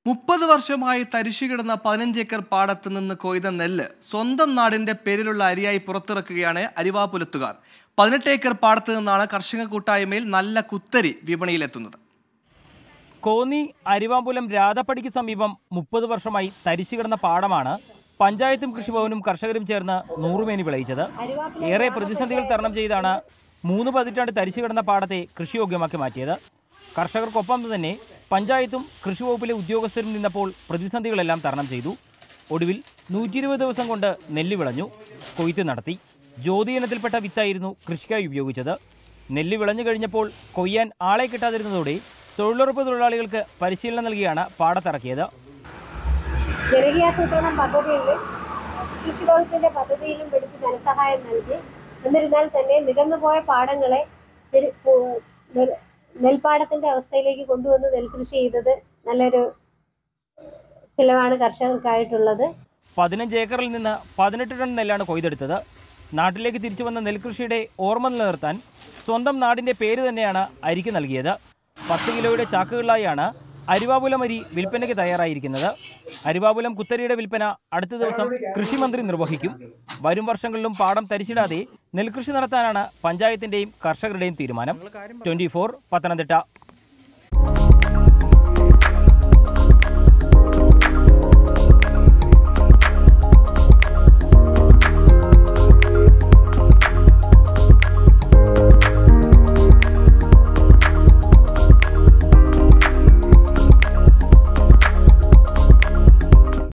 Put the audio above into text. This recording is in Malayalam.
30 വർഷമായി തരിശുകിടന്ന 15 ഏക്കർ പാടത്ത് നിന്ന് കൊയ്ത നെല്ല് സ്വന്തം നാടിന്റെ പേരിലുള്ള അരിയായി പുറത്തിറക്കുകയാണ് അരിവാപുലത്തുകാർ. 18 ഏക്കർ പാടത്ത് നിന്നാണ് കർഷക കൂട്ടായ്മയിൽ നല്ല കുത്തരി വിപണിയിലെത്തുന്നത്. കോന്നി അരിവാപുലം രാധപ്പടിക്ക് സമീപം 30 വർഷമായി തരിശുകിടന്ന പാടമാണ് പഞ്ചായത്തും കൃഷിഭവനും കർഷകരും ചേർന്ന് നൂറുമേനി വിളയിച്ചത്. ഏറെ പ്രതിസന്ധികൾ തരണം ചെയ്താണ് 3 പതിറ്റാണ്ട് തരിശുകിടന്ന പാടത്തെ കൃഷിയോഗ്യമാക്കി മാറ്റിയത്. കർഷകർക്കൊപ്പം തന്നെ പഞ്ചായത്തും കൃഷിവകുപ്പിലെ ഉദ്യോഗസ്ഥരും നിന്നപ്പോൾ പ്രതിസന്ധികളെല്ലാം തരണം ചെയ്തു. ഒടുവിൽ 120 ദിവസം കൊണ്ട് നെല്ല് വിളഞ്ഞു, കൊയ്ത്ത് നടത്തി. ജ്യോതി ഇനത്തിൽപ്പെട്ട വിത്തായിരുന്നു കൃഷിക്കായി ഉപയോഗിച്ചത്. നെല്ല് വിളഞ്ഞു കഴിഞ്ഞപ്പോൾ കൊയ്യാൻ ആളെ കിട്ടാതിരുന്നതോടെ തൊഴിലുറപ്പ് തൊഴിലാളികൾക്ക് പരിശീലനം നൽകിയാണ് പാടത്തിറക്കിയത്. ജനകീയാസൂത്രണം പദ്ധതിയിലും കൃഷിവകുപ്പിന്റെ പദ്ധതിയിലും എടുത്ത് ധനസഹായം നൽകി. എന്നിരുന്നാൽ തന്നെ നികന്നുപോയ പാടങ്ങളെ നെൽപ്പാടത്തിന്റെ അവസ്ഥയിലേക്ക് കൊണ്ടുവന്ന് നെൽകൃഷി ചെയ്തത് നല്ലൊരു ചിലവാണ് കർഷകർക്കായിട്ടുള്ളത്. 15 ഏക്കറിൽ നിന്ന് 18 ടൺ നെല്ലാണ് കൊയ്തെടുത്തത്. നാട്ടിലേക്ക് തിരിച്ചു വന്ന നെൽകൃഷിയുടെ ഓർമ്മ നിലനിർത്താൻ സ്വന്തം നാടിന്റെ പേര് തന്നെയാണ് അരിക്ക് നൽകിയത്. 10 കിലോയുടെ ചാക്കുകളിലായാണ് അരിവാപുലം അരി വിൽപ്പനയ്ക്ക് തയ്യാറായിരിക്കുന്നത്. അരിവാപുലം കുത്തരിയുടെ വിൽപ്പന അടുത്ത ദിവസം കൃഷിമന്ത്രി നിർവഹിക്കും. വരും വർഷങ്ങളിലും പാടം തരിച്ചിടാതെ നെൽകൃഷി നടത്താനാണ് പഞ്ചായത്തിന്റെയും കർഷകരുടെയും തീരുമാനം. 24 പത്തനംതിട്ട.